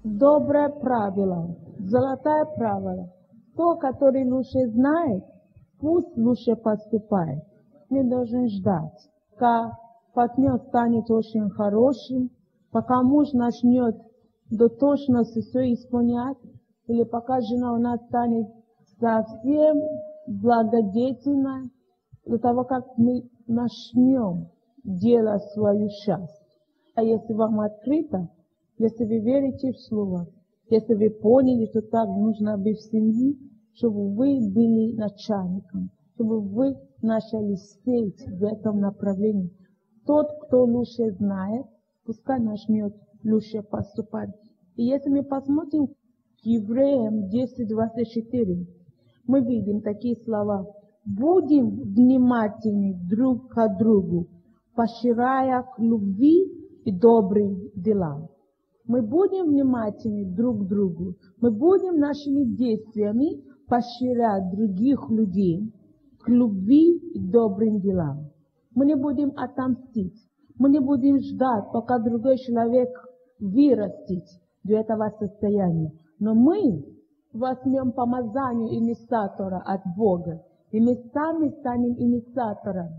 доброе правило, золотое правило. То, который лучше знает, пусть лучше поступает. Не должен ждать, пока партнер станет очень хорошим, пока муж начнет до точности все исполнять, или пока жена у нас станет совсем благодетельной, до того, как мы начнем делать свою часть. А если вам открыто, если вы верите в Слово, если вы поняли, что так нужно быть в семье, чтобы вы были начальником, чтобы вы начали сеять в этом направлении. Тот, кто лучше знает, пускай начнет лучше поступать. И если мы посмотрим к Евреям 10:24, мы видим такие слова. Будем внимательны друг к другу, поощряя к любви и добрым делам. Мы будем внимательны друг к другу. Мы будем нашими действиями поощрять других людей к любви и добрым делам. Мы не будем отомстить. Мы не будем ждать, пока другой человек вырастет до этого состояния. Но мы возьмем помазание инициатора от Бога. И мы сами станем инициаторами.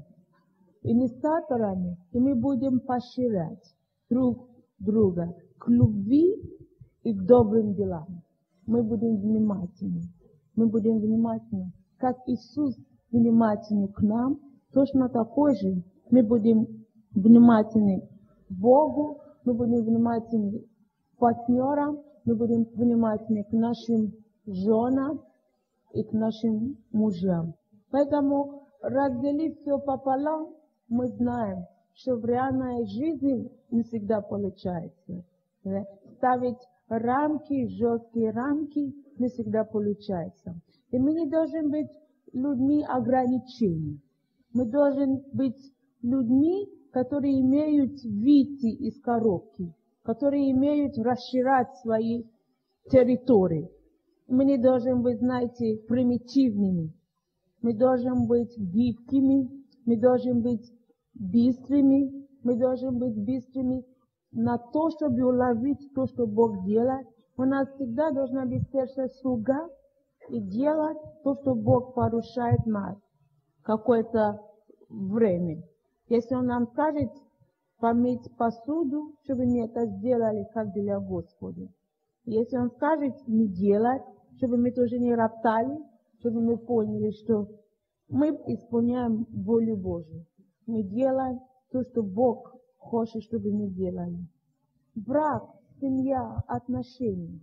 И мы будем поощрять друг друга к любви и к добрым делам. Мы будем внимательны. Мы будем внимательны. Как Иисус внимательный к нам, точно такой же мы будем внимательны к Богу, мы будем внимательны к партнерам, мы будем внимательны к нашим женам и к нашим мужьям. Поэтому, разделив все пополам, мы знаем, что в реальной жизни не всегда получается. Ставить рамки, жесткие рамки, не всегда получается. И мы не должны быть людьми ограничений. Мы должны быть людьми, которые имеют выйти из коробки, которые имеют расширять свои территории. Мы не должны быть, знаете, примитивными. Мы должны быть гибкими, мы должны быть быстрыми, мы должны быть быстрыми на то, чтобы уловить то, что Бог делает. У нас всегда должна быть сердце слуга и делать то, что Бог поручает нас какое-то время. Если Он нам скажет помыть посуду, чтобы мы это сделали как для Господа. Если Он скажет не делать, чтобы мы тоже не роптали, чтобы мы поняли, что мы исполняем волю Божию. Мы делаем то, что Бог хочет, чтобы мы делали. Брак, семья, отношения.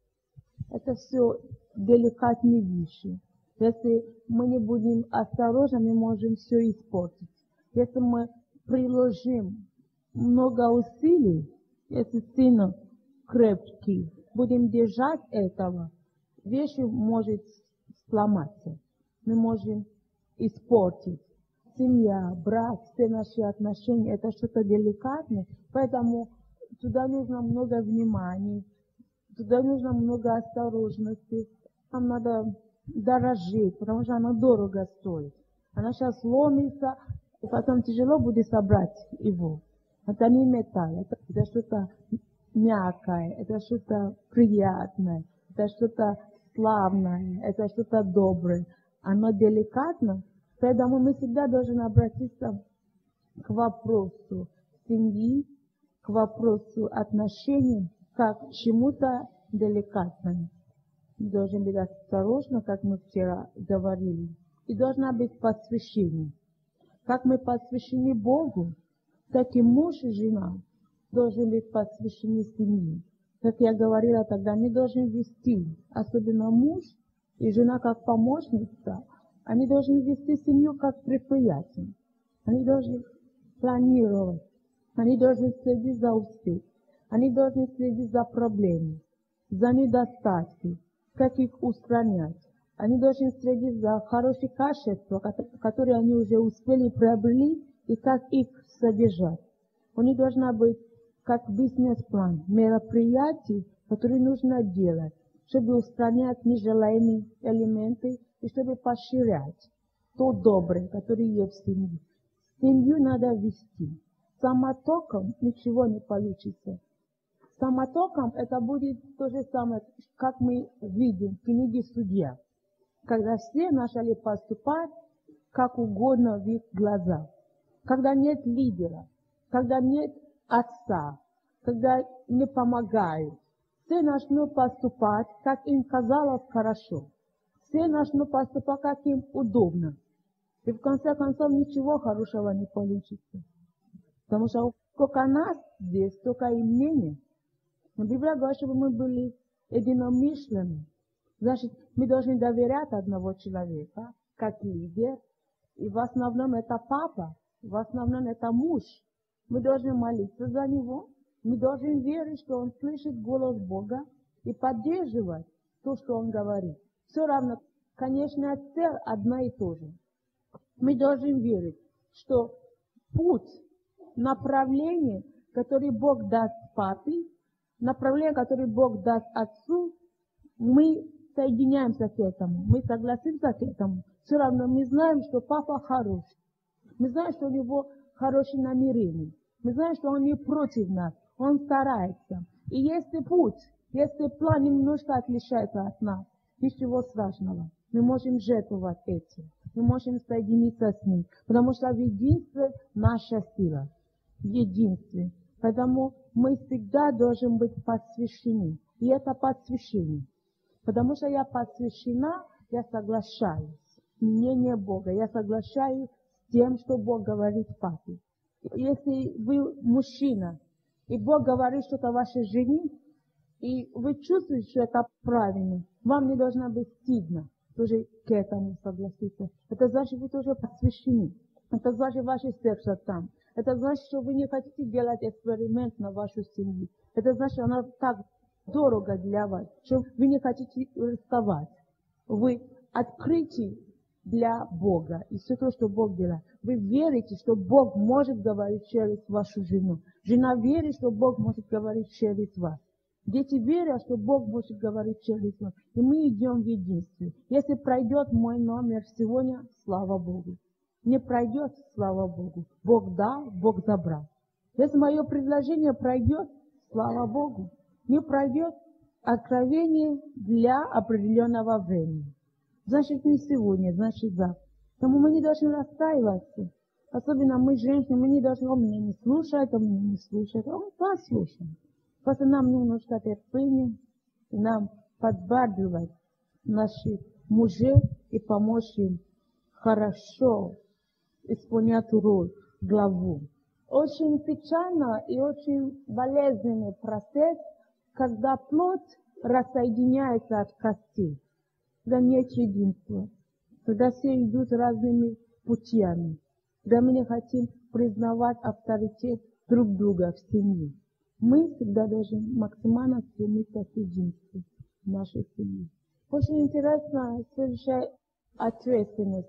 Это все деликатные вещи. Если мы не будем осторожны, мы можем все испортить. Если мы приложим много усилий, если сильно крепкий, будем держать этого, вещь может сломаться. Мы можем испортить. Семья, брак, все наши отношения, это что-то деликатное, поэтому туда нужно много внимания, туда нужно много осторожности. Нам надо дорожить, потому что оно дорого стоит. Она сейчас ломится, и потом тяжело будет собрать его. Это не металл, это что-то мягкое, это что-то приятное, это что-то славное, это что-то доброе. Оно деликатно, поэтому мы всегда должны обратиться к вопросу семьи, к вопросу отношений, как к чему-то деликатному. Мы должны быть осторожны, как мы вчера говорили. И должна быть посвящение. Как мы посвящены Богу, так и муж и жена должны быть посвящены семье. Как я говорила тогда, они должны вести, особенно муж и жена как помощница, они должны вести семью как предприятие. Они должны планировать, они должны следить за успехом, они должны следить за проблемами, за недостатками, как их устранять. Они должны следить за хорошие качества, которые они уже успели приобрели, и как их содержать. У них должна быть как бизнес-план, мероприятия, которые нужно делать, чтобы устранять нежелаемые элементы и чтобы поощрять то доброе, которое есть в семье. Семью надо вести. Самотоком ничего не получится. Самотоком это будет то же самое, как мы видим в книге «Судья», когда все начали поступать как угодно в их глазах, когда нет лидера, когда нет отца, когда не помогают. Все начнут поступать, как им казалось хорошо. Все начнут поступать, как им удобно. И в конце концов ничего хорошего не получится. Потому что сколько нас здесь, столько и мнений. Но Библия говорит, чтобы мы были единомышленными. Значит, мы должны доверять одного человека, как лидер. И в основном это папа, в основном это муж. Мы должны молиться за него. Мы должны верить, что он слышит голос Бога и поддерживать то, что он говорит. Все равно, конечная цель одна и та же. Мы должны верить, что путь, направление, которое Бог даст папе, направление, которое Бог даст отцу, мы соединяемся к этому, мы согласимся к этому. Все равно мы знаем, что папа хороший. Мы знаем, что у него хорошие намерения. Мы знаем, что он не против нас. Он старается. И если путь, если план немножко отличается от нас, ничего страшного. Мы можем жертвовать этим. Мы можем соединиться с ним. Потому что в единстве наша сила. В единстве. Поэтому мы всегда должны быть посвящены. И это посвящение. Потому что я посвящена, я соглашаюсь. Мнение Бога. Я соглашаюсь с тем, что Бог говорит папе. Если вы мужчина, и Бог говорит что-то вашей жене, и вы чувствуете, что это правильно, вам не должно быть стыдно тоже к этому согласиться. Это значит, вы тоже посвящены. Это значит, ваше сердце там. Это значит, что вы не хотите делать эксперимент на вашу семью. Это значит, она так дорого для вас, что вы не хотите рисковать. Вы открыты для Бога. И все то, что Бог делает. Вы верите, что Бог может говорить через вашу жену. Жена верит, что Бог может говорить через вас. Дети верят, что Бог может говорить через вас. И мы идем в единстве. Если пройдет мой номер сегодня, слава Богу. Не пройдет, слава Богу. Бог дал, Бог забрал. Если мое предложение пройдет, слава Богу. Не пройдет, откровение для определенного времени. Значит, не сегодня, значит завтра. Поэтому мы не должны расстраиваться. Особенно мы, женщины, мы не должны, он меня не слушает, он меня не слушает. Он послушает. Просто нам немножко терпения, и нам подбадривать наших мужей и помочь им хорошо исполнять роль главу. Очень печально и очень болезненный процесс, когда плоть рассоединяется от костей. Когда нет единства, когда все идут разными путями, когда мы не хотим признавать авторитет друг друга в семье. Мы всегда должны максимально стремиться к единству в нашей семье. Очень интересно следующая ответственность,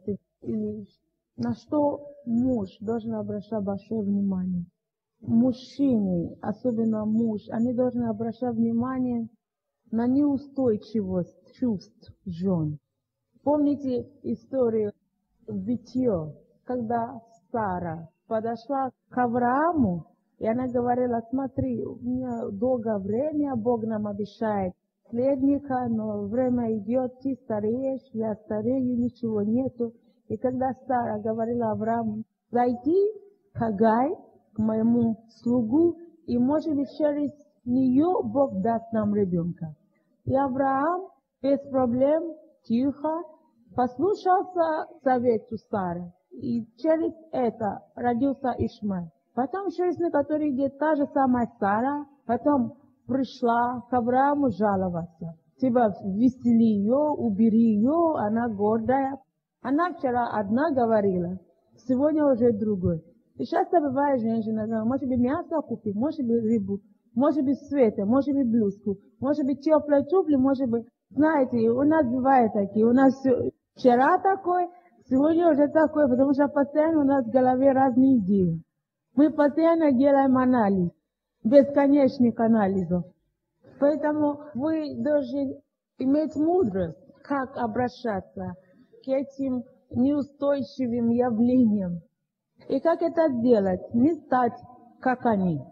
на что муж должен обращать большое внимание. Мужчины, особенно муж, они должны обращать внимание на неустойчивость чувств жен. Помните историю Бытие, когда Сара подошла к Аврааму, и она говорила: смотри, у меня долгое время, Бог нам обещает наследника, но время идет, ты стареешь, я старею, ничего нету. И когда Сара говорила Аврааму: зайди к Агай, к моему слугу, и, может быть, через нее Бог даст нам ребенка. И Авраам без проблем, тихо, послушался совету Сары. И через это родился Ишмаэль. Потом через некоторые дни та же самая Сара, потом пришла к Аврааму жаловаться. Типа, весели ее, убери ее, она гордая. Она вчера одна говорила, сегодня уже другой. И часто бывает женщина, может быть, мясо купить, может быть, рыбу, может быть, света, может быть, блузку, может быть, теплые туфли, может быть, знаете, у нас бывает такие, у нас вчера такой, сегодня уже такой, потому что постоянно у нас в голове разные идеи. Мы постоянно делаем анализ, бесконечных анализов. Поэтому вы должны иметь мудрость, как обращаться к этим неустойчивым явлениям. И как это сделать? Не стать, как они.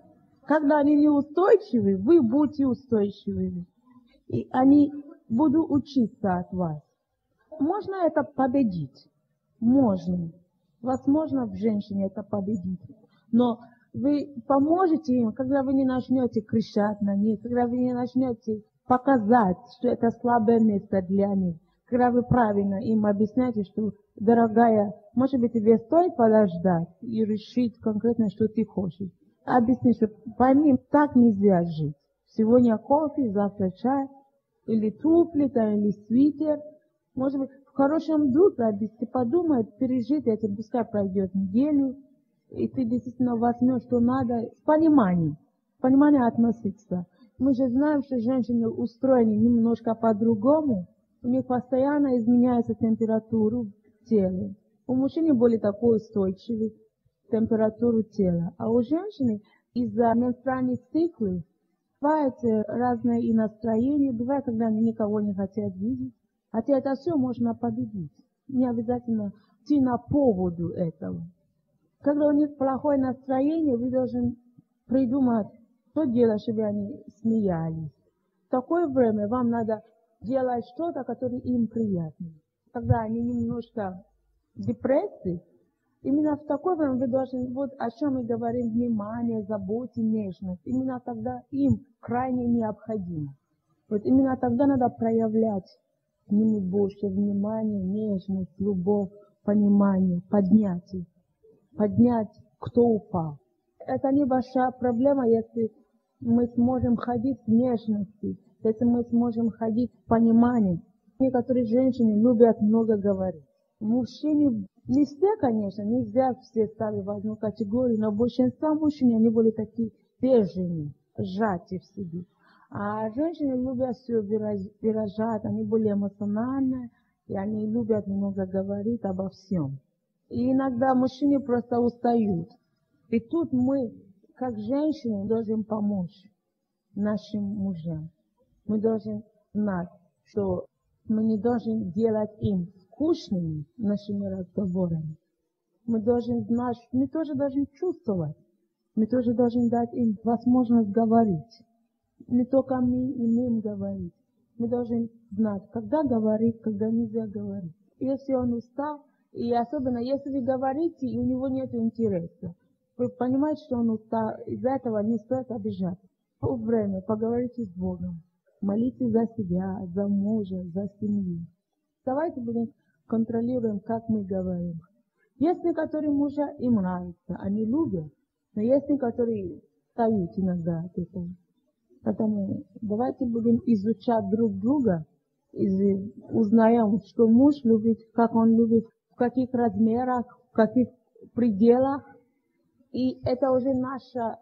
Когда они неустойчивы, вы будете устойчивыми. И они будут учиться от вас. Можно это победить? Можно. Возможно, в женщине это победить. Но вы поможете им, когда вы не начнете кричать на них, когда вы не начнете показать, что это слабое место для них. Когда вы правильно им объясняете, что, дорогая, может быть, тебе стоит подождать и решить конкретно, что ты хочешь. Объясни, что пойми, так нельзя жить. Сегодня кофе, завтра чай, или туфли, или свитер. Может быть, в хорошем духе объясни, подумай, пережить это, пускай пройдет неделю, и ты действительно возьмешь, что надо, с пониманием. Понимание относиться. Мы же знаем, что женщины устроены немножко по-другому. У них постоянно изменяется температура тела. У мужчин более такой устойчивый температуру тела. А у женщины из-за менструальных циклов бывают разные и настроения. Бывает, когда они никого не хотят видеть. Хотя это все можно победить. Не обязательно идти на поводу этого. Когда у них плохое настроение, вы должны придумать, что делать, чтобы они смеялись. В такое время вам надо делать что-то, которое им приятно. Когда они немножко в депрессии, именно в такое время вы должны, вот о чем мы говорим, внимание, заботе, нежность. Именно тогда им крайне необходимо. Вот именно тогда надо проявлять к нему больше внимания, нежность, любовь, понимание, поднятие. Поднять, кто упал. Это небольшая проблема, если мы сможем ходить с нежностью, если мы сможем ходить с пониманием. Некоторые женщины любят много говорить. Мужчины, не все, конечно, нельзя все ставить в одну категорию, но большинство мужчин, они были такие бежевые, сжатые в себе. А женщины любят все выражать, они более эмоциональные, и они любят много говорить обо всем. И иногда мужчины просто устают. И тут мы, как женщины, должны помочь нашим мужьям. Мы должны знать, что мы не должны делать им скучными нашими разговорами. Мы должны знать, что мы тоже должны чувствовать. Мы тоже должны дать им возможность говорить. Не только мы имеем говорить. Мы должны знать, когда говорить, когда нельзя говорить. Если он устал, и особенно, если вы говорите, и у него нет интереса, вы понимаете, что он устал, из-за этого не стоит обижать. В время поговорите с Богом, молитесь за себя, за мужа, за семью. Давайте будем контролируем, как мы говорим. Есть некоторые мужья, им нравится, они любят, но есть некоторые встают иногда от этого. Поэтому давайте будем изучать друг друга, и узнаем, что муж любит, как он любит, в каких размерах, в каких пределах. И это уже наша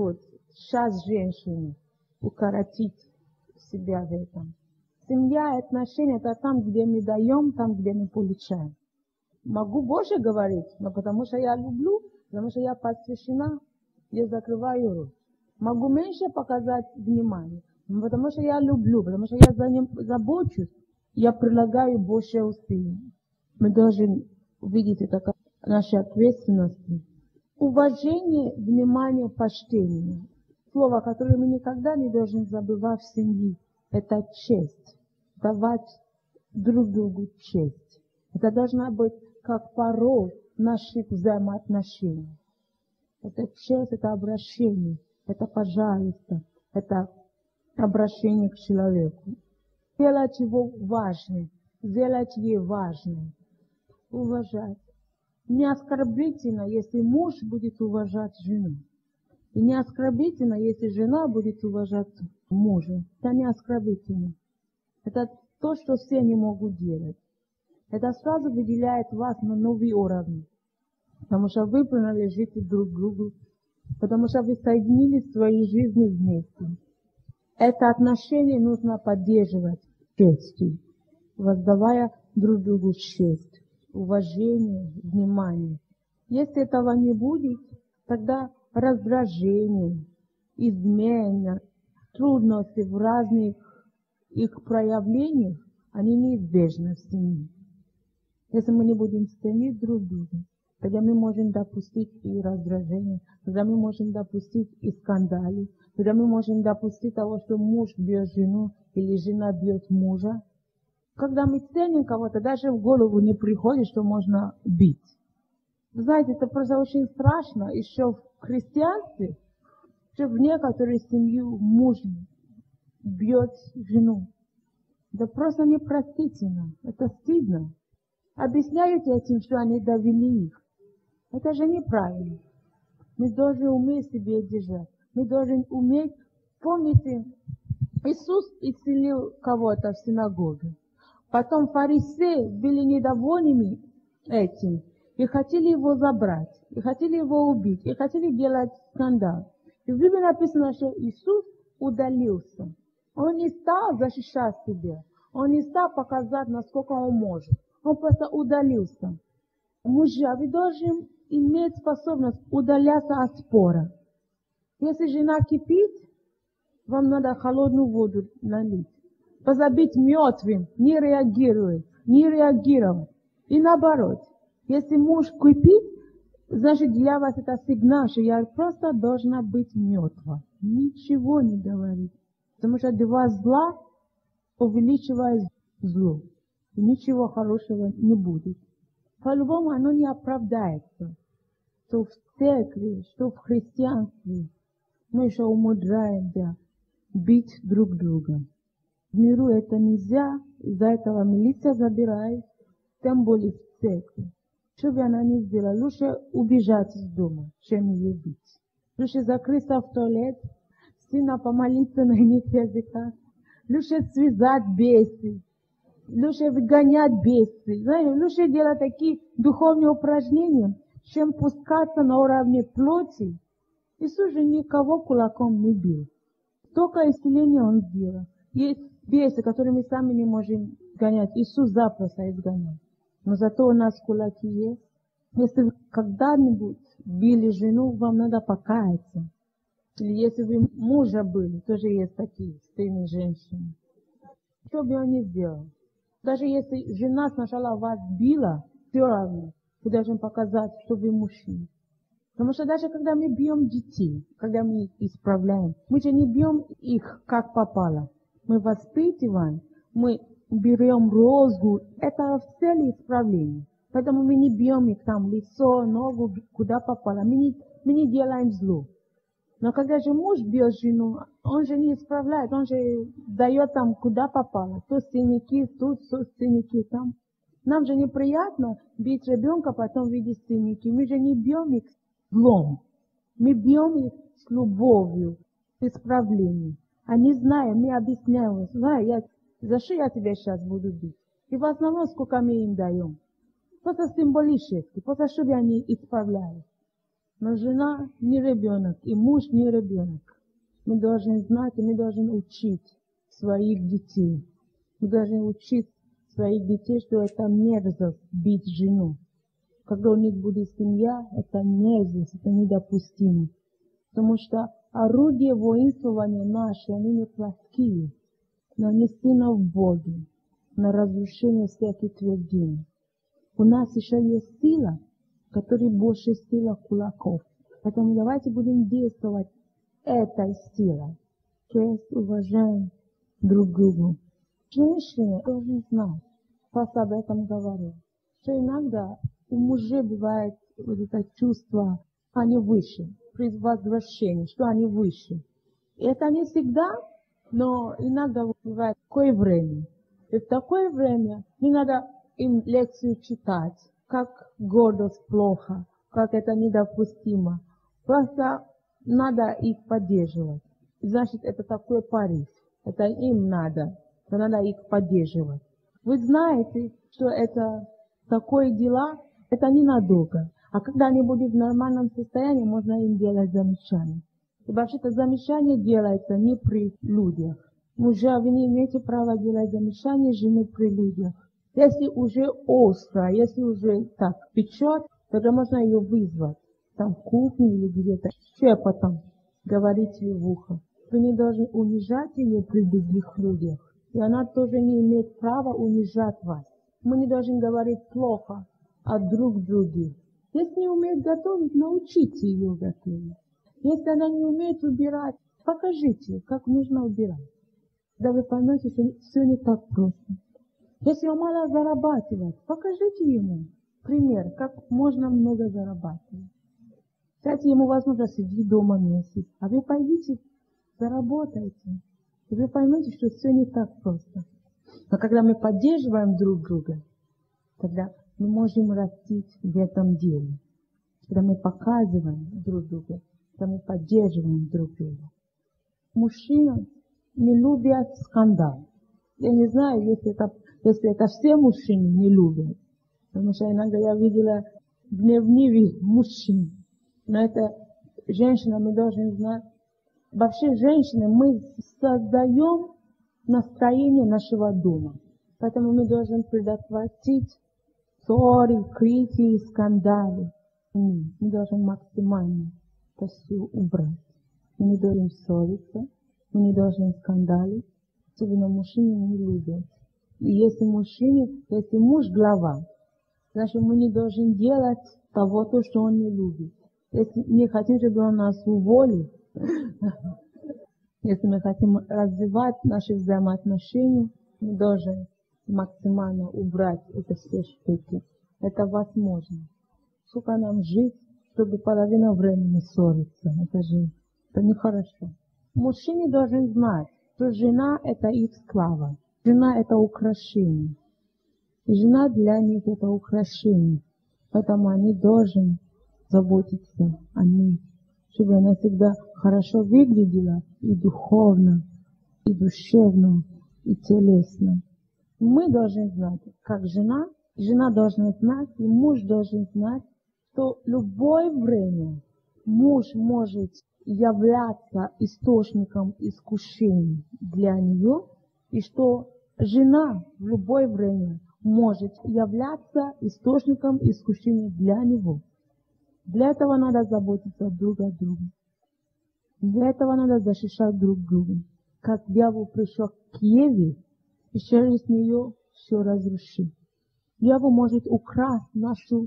часть женщины, укоротить себя в этом. Семья и отношения — это там, где мы даем, там, где мы получаем. Могу больше говорить, но потому что я люблю, потому что я посвящена, я закрываю рот. Могу меньше показать внимание, но потому что я люблю, потому что я за ним забочусь, я прилагаю больше усилий. Мы должны увидеть это как нашей ответственности. Уважение, внимание, почтение. Слово, которое мы никогда не должны забывать в семье, это честь. Давать друг другу честь. Это должна быть как порог наших взаимоотношений. Это честь, это обращение, это пожалуйста, это обращение к человеку. Делать его важным, делать ей важным. Уважать. Не оскорбительно, если муж будет уважать жену. И не оскорбительно, если жена будет уважать мужа. Это не оскорбительно. Это то, что все не могут делать. Это сразу выделяет вас на новый уровень. Потому что вы принадлежите друг другу. Потому что вы соединили свои жизни вместе. Это отношение нужно поддерживать честью, воздавая друг другу честь, уважение, внимание. Если этого не будет, тогда раздражение, измена, трудности в разных их проявлениях, они неизбежны в семье. Если мы не будем ценить друг друга, Тогда мы можем допустить и раздражение, тогда мы можем допустить и скандалы, тогда мы можем допустить того, что муж бьет жену или жена бьет мужа. Когда мы ценим кого-то, даже в голову не приходит, что можно бить. Вы знаете, это просто очень страшно. Еще в христианстве, что в некоторые семьи муж бьет жену. Это просто непростительно. Это стыдно. Объясняют этим, что они довели их. Это же неправильно. Мы должны уметь себе держать. Мы должны уметь, помните, Иисус исцелил кого-то в синагоге. Потом фарисеи были недовольными этим и хотели его забрать, и хотели его убить, и хотели делать скандал. И в Библии написано, что Иисус удалился. Он не стал защищать себя. Он не стал показать, насколько он может. Он просто удалился. Мужья, вы должны иметь способность удаляться от спора. Если жена кипит, вам надо холодную воду налить. Позабить мертвым, не реагировать, не реагировать. И наоборот, если муж кипит, значит для вас это сигнал, что я просто должна быть мертва. Ничего не говорить. Потому что два зла увеличивает зло. И ничего хорошего не будет. По-любому оно не оправдается. Что в церкви, что в христианстве мы еще умудряемся бить друг друга. В миру это нельзя, из-за этого милиция забирает, тем более в церкви. Что бы она ни сделала, лучше убежать из дома, чем ее бить. Лучше закрыться в туалет, сильно помолиться на иных языках. Лучше связать бесы, лучше выгонять бесы. Знаете, лучше делать такие духовные упражнения, чем пускаться на уровне плоти. Иисус же никого кулаком не бил. Только исцеление Он сделал. Есть бесы, которые мы сами не можем гонять. Иисус запросто изгонял. Но зато у нас кулаки есть. Если вы когда-нибудь били жену, вам надо покаяться. Или если вы мужа были, тоже есть такие стыдные женщины. Что бы он ни сделал. Даже если жена сначала вас била, все равно вы должны показать, что вы мужчина. Потому что даже когда мы бьем детей, когда мы их исправляем, мы же не бьем их как попало. Мы воспитываем, мы берем розгу. Это в цели исправления. Поэтому мы не бьем их там лицо, ногу, куда попало. Мы не делаем зло. Но когда же муж бьет жену, он же не исправляет, он же дает там, куда попало. То синяки тут, то синяки там. Нам же неприятно бить ребенка, потом видеть синяки. Мы же не бьем их злом. Мы бьем их с любовью, с исправлением. Они знают, мы объясняем, за что я тебя сейчас буду бить. И в основном, сколько мы им даем. Просто символически, просто чтобы они исправляли. Но жена не ребенок, и муж не ребенок. Мы должны знать, и мы должны учить своих детей. Мы должны учить своих детей, что это мерзость бить жену. Когда у них будет семья, это мерзость, это недопустимо. Потому что орудия воинствования наши, они не плоские, но они сильно в Боге, на разрушение всяких твердинь. У нас еще есть сила, которая больше сила кулаков. Поэтому давайте будем действовать этой силой. То есть уважаем друг друга. Женщины должны знать, просто об этом говорю, что иногда у мужей бывает вот это чувство, они выше, при возвращении, что они выше. И это не всегда, но иногда бывает такое время. И в такое время не надо им лекцию читать, как гордость плохо, как это недопустимо. Просто надо их поддерживать. Значит, это такой порыв. Это им надо. Но надо их поддерживать. Вы знаете, что это такое дела, это ненадолго. А когда они будут в нормальном состоянии, можно им делать замечания. И вообще-то замечание делается не при людях. Мужья, вы не имеете права делать замечания жены при людях. Если уже остро, если уже так печет, тогда можно ее вызвать. Там в кухне или где-то шепотом говорить ей в ухо. Вы не должны унижать ее при других людях. И она тоже не имеет права унижать вас. Мы не должны говорить плохо о друг друге. Если не умеет готовить, научите ее готовить. Если она не умеет убирать, покажите, как нужно убирать. Да вы поймете, что все не так просто. Если он мало зарабатывает, покажите ему пример, как можно много зарабатывать. Дайте ему возможность сидеть дома месяц, а вы пойдите, заработайте. И вы поймете, что все не так просто. Но когда мы поддерживаем друг друга, тогда мы можем расти в этом деле. Когда мы показываем друг друга, когда мы поддерживаем друг друга. Мужчины не любят скандал. Я не знаю, если это все мужчины не любят. Потому что иногда я видела гневливых мужчин. Но это женщина, мы должны знать. Вообще, женщины, мы создаем настроение нашего дома. Поэтому мы должны предотвратить ссоры, крики, скандалы. Мы должны максимально это все убрать. Мы не должны ссориться, мы не должны скандалить. Особенно мужчины не любят. И если муж глава, значит мы не должны делать того, что он не любит. Если мы хотим, чтобы он нас уволил, если мы хотим развивать наши взаимоотношения, мы должны максимально убрать эти все штуки. Это возможно. Сколько нам жить, чтобы половина времени ссориться? Это нехорошо. Мужчины должны знать, что жена – это их слава. Жена – это украшение. И жена для них – это украшение. Поэтому они должны заботиться о ней, чтобы она всегда хорошо выглядела и духовно, и душевно, и телесно. Мы должны знать, как жена должна знать, и муж должен знать, что в любое время муж может являться источником искушений для нее, и что жена в любое время может являться источником искушений для него. Для этого надо заботиться друг о друге. Для этого надо защищать друг друга. Как дьявол пришел к Еве, и через нее все разрушить. Дьявол может украсть нашу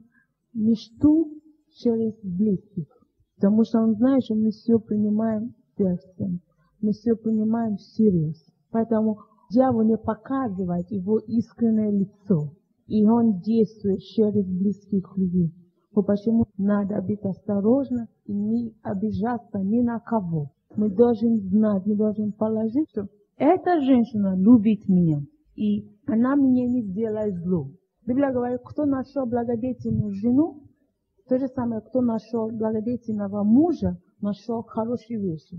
мечту через близких. Потому что он знает, что мы все принимаем сердцем. Мы все принимаем всерьез. Поэтому дьявол не показывает его искреннее лицо. И он действует через близких людей. Почему надо быть осторожны и не обижаться ни на кого. Мы должны знать, мы должны положить, что эта женщина любит меня. И она мне не сделает зло. Библия говорит, кто нашел благодетельную жену, то же самое, кто нашел благодетельного мужа, нашел хорошие вещи.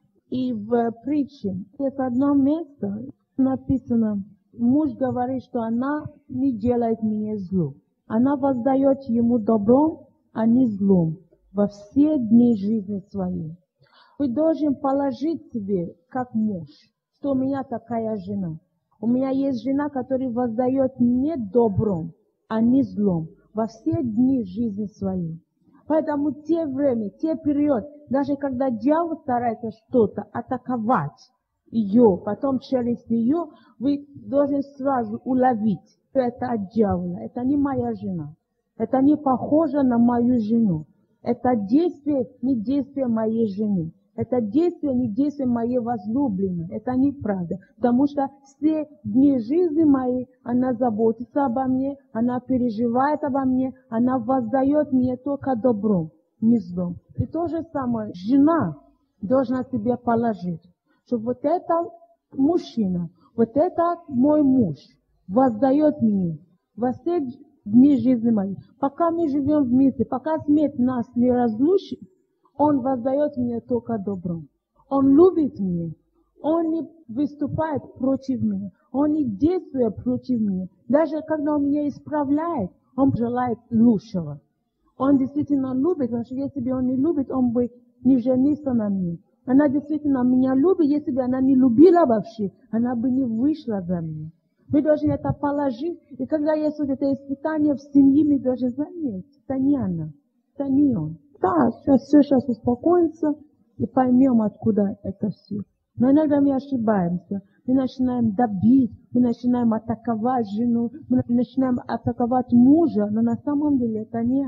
И в притче есть одно место, написано, муж говорит, что она не делает мне зло. Она воздает ему добром, а не злом во все дни жизни своей. Вы должны положить себе, как муж, что у меня такая жена. У меня есть жена, которая воздает не добром, а не злом во все дни жизни своей. Поэтому те время, те период, даже когда дьявол старается что-то атаковать ее, потом через нее, вы должны сразу уловить, что это от дьявола. Это не моя жена. Это не похоже на мою жену. Это действие не действие моей жены. Это действие не действие моей возлюбленной. Это неправда. Потому что все дни жизни моей, она заботится обо мне, она переживает обо мне, она воздает мне только добром, не злом. И то же самое, жена должна себе положить, что вот это мужчина, вот это мой муж воздает мне во все дни жизни моей. Пока мы живем вместе, пока смерть нас не разлучит, он воздает мне только добром. Он любит меня. Он не выступает против меня. Он не действует против меня. Даже когда он меня исправляет, он желает лучшего. Он действительно любит, потому что если бы он не любит, он бы не женился на мне. Она действительно меня любит, если бы она не любила вообще, она бы не вышла за меня. Мы должны это положить. И когда есть вот это испытание в семье, мы должны знать, нет, это не она, это не он. Да, сейчас успокоится и поймем, откуда это все. Но иногда мы ошибаемся. Мы начинаем добить, мы начинаем атаковать жену, мы начинаем атаковать мужа, но на самом деле это не они.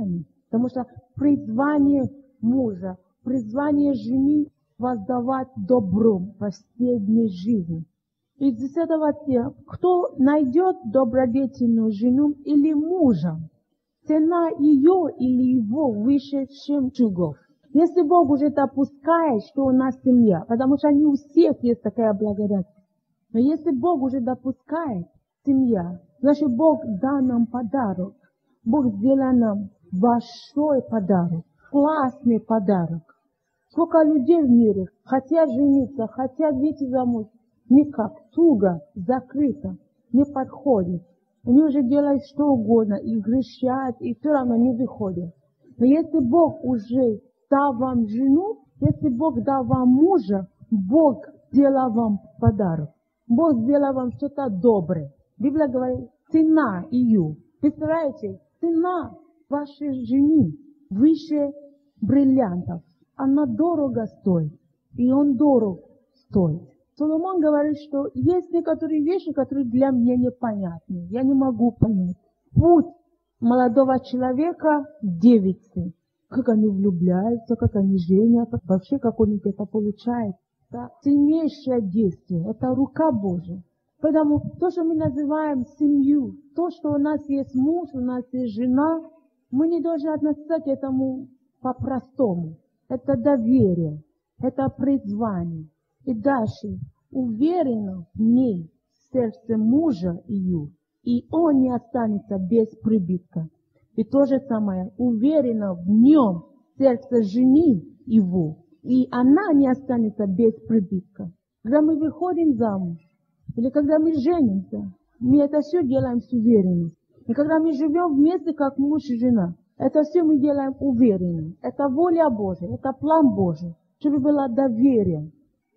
Потому что призвание мужа, призвание жены воздавать добром по всей дни жизни. И из этого кто найдет добродетельную жену или мужа, цена ее или его выше, чем чугов. Если Бог уже допускает, что у нас семья, потому что не у всех есть такая благодать, но если Бог уже допускает семья, значит Бог дал нам подарок. Бог сделал нам большой подарок, классный подарок. Сколько людей в мире хотят жениться, хотят выйти замуж, никак, туго, закрыто, не подходит. Они уже делают что угодно, и грешат, и все равно не выходят. Но если Бог уже дал вам жену, если Бог дал вам мужа, Бог сделал вам подарок. Бог сделал вам что-то доброе. Библия говорит, цена ее. Представляете, цена вашей жены выше бриллиантов. Она дорого стоит, и он дорого стоит. Соломон говорит, что есть некоторые вещи, которые для меня непонятны. Я не могу понять. Путь молодого человека девицы. Как они влюбляются, как они женятся, вообще как у них это получается. Это сильнейшее действие, это рука Божия. Поэтому то, что мы называем семью, то, что у нас есть муж, у нас есть жена, мы не должны относиться к этому по-простому. Это доверие, это призвание. И дальше уверенно в ней сердце мужа ее, и он не останется без прибытка. И то же самое, уверенно в нем сердце жены его, и она не останется без прибытка. Когда мы выходим замуж, или когда мы женимся, мы это все делаем с уверенностью. И когда мы живем вместе, как муж и жена, это все мы делаем уверенно. Это воля Божия, это план Божий, чтобы было доверие.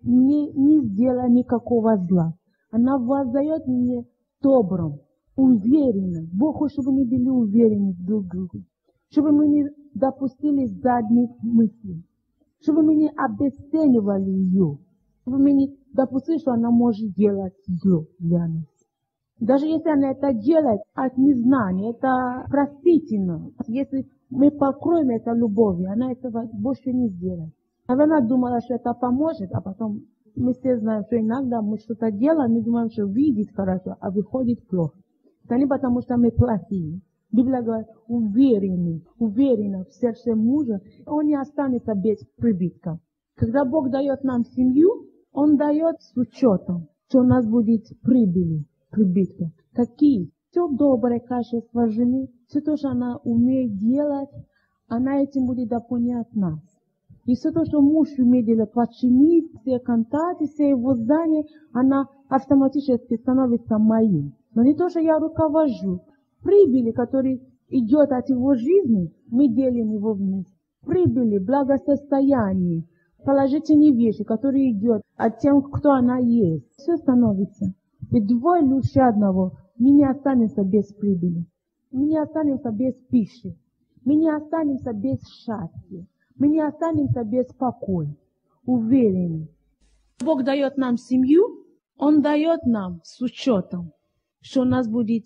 Не сделай никакого зла. Она воздает мне добром, уверенно. Бог хочет, чтобы мы были уверены друг в друге. Чтобы мы не допустили задних мыслей. Чтобы мы не обесценивали ее. Чтобы мы не допустили, что она может делать зло для нас. Даже если она это делает от незнания, это простительно. Если мы покроем это любовью, она этого больше не сделает. Она думала, что это поможет, а потом мы все знаем, что иногда мы что-то делаем, мы думаем, что видит хорошо, а выходит плохо. Это не потому, что мы плохие. Библия говорит, уверенно в сердце мужа, он не останется без прибытка. Когда Бог дает нам семью, Он дает с учетом, что у нас будет прибытка. Какие? Все доброе качество жены, все то, что она умеет делать, она этим будет дополнять нас. И все то, что муж умеет делать, подчинить, все контакты, все его здания, она автоматически становится моим. Но не то, что я руковожу. Прибыли, которые идет от его жизни, мы делим его вместе. Прибыли, благосостояние, положительные вещи, которые идет от тех, кто она есть. Все становится. И двое лучше одного. Мы не останемся без прибыли. Мы не останемся без пищи. Мы не останемся без счастья. Мы не останемся без покоя. Уверены. Бог дает нам семью, Он дает нам с учетом, что у нас будет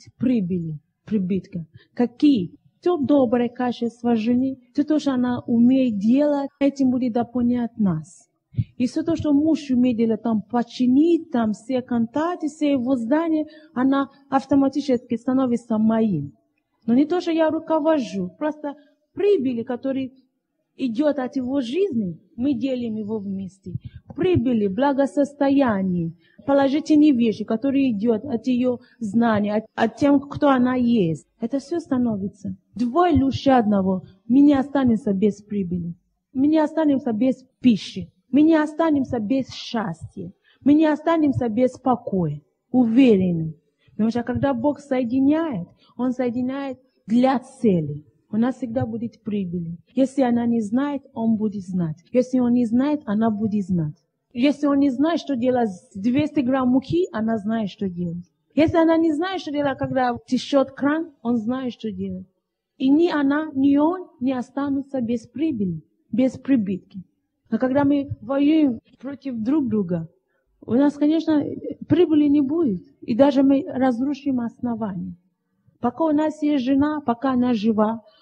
прибытка. Какие? Все доброе качество жены, все то, что она умеет делать, этим будет дополнять нас. И все то, что муж умеет делать, там починить, там все контакты, все его здания, она автоматически становится моим. Но не то, что я руковожу, просто прибыли, которые идет от его жизни, мы делим его вместе. Прибыли, благосостояние, положительные вещи, которые идут от ее знания, от тем, кто она есть. Это все становится. Двое лучше одного. Мы не останемся без прибыли. Мы не останемся без пищи. Мы не останемся без счастья. Мы не останемся без покоя. Уверены. Потому что когда Бог соединяет, Он соединяет для цели. У нас всегда будет прибыль. Если она не знает, он будет знать. Если он не знает, она будет знать. Если он не знает, что делать с 200 грамм муки, она знает, что делать. Если она не знает, что делать, когда течет кран, он знает, что делать. И ни она, ни он не останутся без прибыли, без прибытки. А когда мы воюем против друг друга, у нас, конечно, прибыли не будет. И даже мы разрушим основание. Пока у нас есть жена, пока она жива,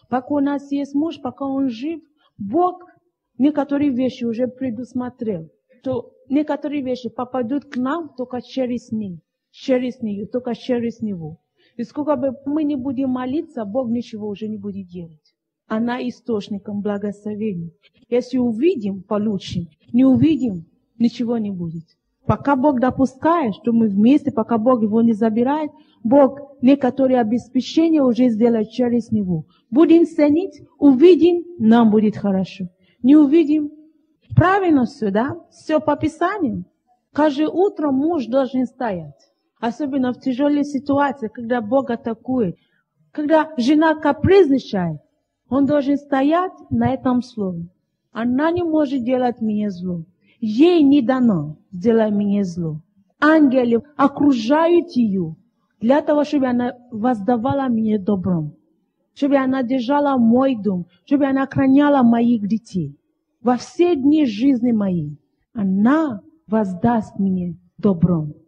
Пока у нас есть муж, пока он жив, Бог некоторые вещи уже предусмотрел. То некоторые вещи попадут к нам только через нее, только через него. И сколько бы мы не будем молиться, Бог ничего уже не будет делать. Она источником благословения. Если увидим, получим. Не увидим, ничего не будет. Пока Бог допускает, что мы вместе, пока Бог его не забирает, Бог некоторые обеспечения уже сделает через него. Будем ценить, увидим, нам будет хорошо. Не увидим, правильно все, да? Все по Писанию. Каждое утро муж должен стоять. Особенно в тяжелой ситуации, когда Бог атакует. Когда жена капризничает, он должен стоять на этом слове. Она не может делать мне зло. Ей не дано сделать мне зло. Ангелы окружают ее для того, чтобы она воздавала мне добром. Чтобы она держала мой дом. Чтобы она охраняла моих детей. Во все дни жизни моей она воздаст мне добром.